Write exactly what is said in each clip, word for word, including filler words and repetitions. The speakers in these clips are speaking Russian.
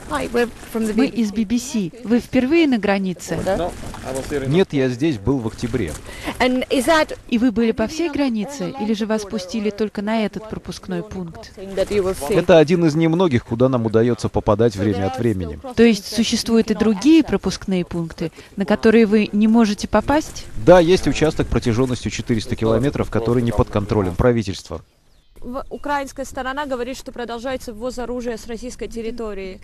Мы из би би си. Вы впервые на границе? Нет, я здесь был в октябре. И вы были по всей границе, или же вас пустили только на этот пропускной пункт? Это один из немногих, куда нам удается попадать время от времени. То есть существуют и другие пропускные пункты, на которые вы не можете попасть? Да, есть участок протяженностью четыреста километров, который не под контролем правительства. Украинская сторона говорит, что продолжается ввоз оружия с российской территории.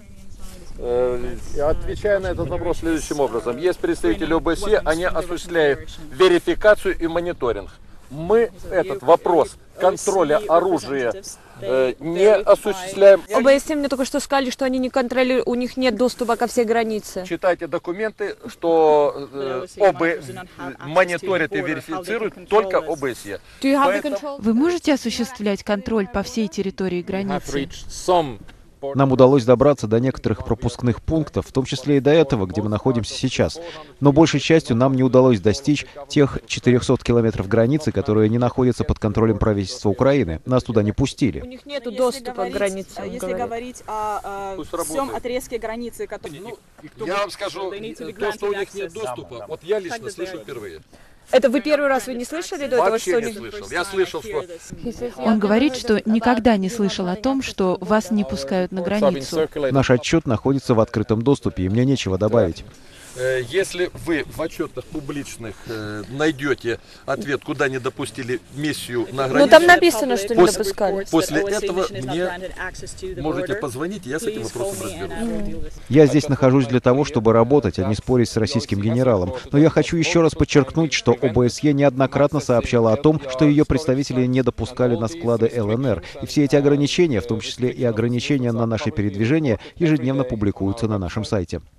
Отвечая на этот вопрос следующим образом. Есть представители о бэ эс е, они осуществляют верификацию и мониторинг. Мы этот вопрос контроля оружия э, не осуществляем. о бэ эс е мне только что сказали, что они не контролируют, у них нет доступа ко всей границе. Читайте документы, что э, о бэ мониторит и верифицирует только о бэ эс е. Поэтому... Вы можете осуществлять контроль по всей территории границы? Нам удалось добраться до некоторых пропускных пунктов, в том числе и до этого, где мы находимся сейчас. Но большей частью нам не удалось достичь тех четырёхсот километров границы, которые не находятся под контролем правительства Украины. Нас туда не пустили. У них нет доступа к границе. Если говорить о, о всем отрезке границы, который... Ну, я вам скажу, то, что у них нет доступа, вот я лично слышу впервые. Это вы первый раз вы не слышали до этого, Вообще что не у них... слышал. Я слышал, что... Он говорит, что никогда не слышал о том, что вас не пускают на границу. Наш отчет находится в открытом доступе, и мне нечего добавить. Если вы в отчетах публичных э, найдете ответ, куда не допустили миссию на границу... Ну там написано, что не после, допускали. После этого мне можете позвонить, и я с этим вопросом разберусь. Я здесь нахожусь для того, чтобы работать, а не спорить с российским генералом. Но я хочу еще раз подчеркнуть, что о бэ эс е неоднократно сообщала о том, что ее представители не допускали на склады эл эн эр. И все эти ограничения, в том числе и ограничения на наши передвижения, ежедневно публикуются на нашем сайте.